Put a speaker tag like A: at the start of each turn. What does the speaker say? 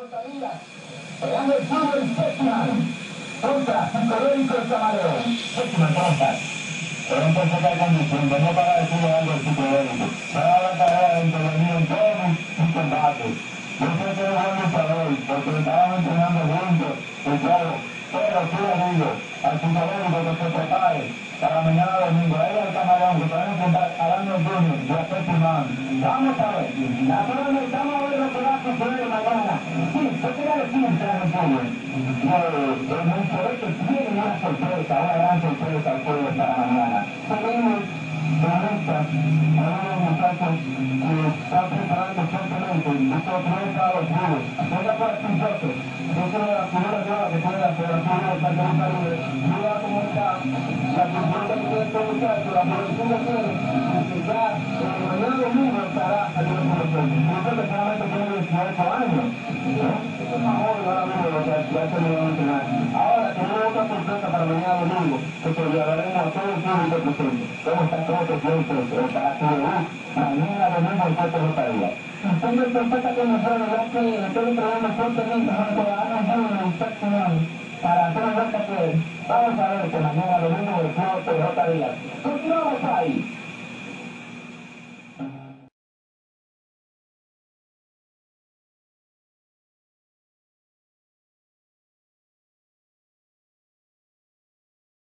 A: Pegando el fútbol Setman contra Psicológico el Camarero. Setman, ¿cómo estás?
B: Pero un poco de condición, no para decirle algo al psicológico. Se va a la tarea de intervenir en todos mis combates. Yo sé que es buen luchador, porque estábamos entrenando juntos, y todo. Pero sí le digo al psicológico que se prepare para mañana domingo. Ahí al Camarón, que pueden enfrentar a Daniel Junior y a Setman.
A: Vamos a ver, la forma estamos a ver lo que va a suceder mañana. Sí, ¿qué quería decir Daniel Junior? Que el Monterrey tiene una sorpresa, una gran sorpresa al pueblo para mañana. Tenemos esta, a unos muchachos que están preparando fuertemente, y sorpresa a los clubes. Venga por aquí, Joseph. Es una de las figuras nuevas que tiene la Federación de Santa Lucha Libre. Mira cómo está la cultura que tiene este muchacho, la producción que tiene, que ya mañana domingo estará saliendo por los premios. Creo que solamente tiene 18 años. Es más joven ahora mismo, lo que ya se le va a entrenar. Ahora tenemos otra sorpresa para mañana domingo, que se lo daremos a todo el público presente. ¿Cómo está todo este tiempo para tu debut? Mañana domingo en Puerto Rosario. Tengo perfecta condición, ya que estoy entrenando fuertemente junto a Ana Junior en seccional para hacer un buen papel. Vamos a ver que mañana domingo el club de Rosario. Continuamos ahí.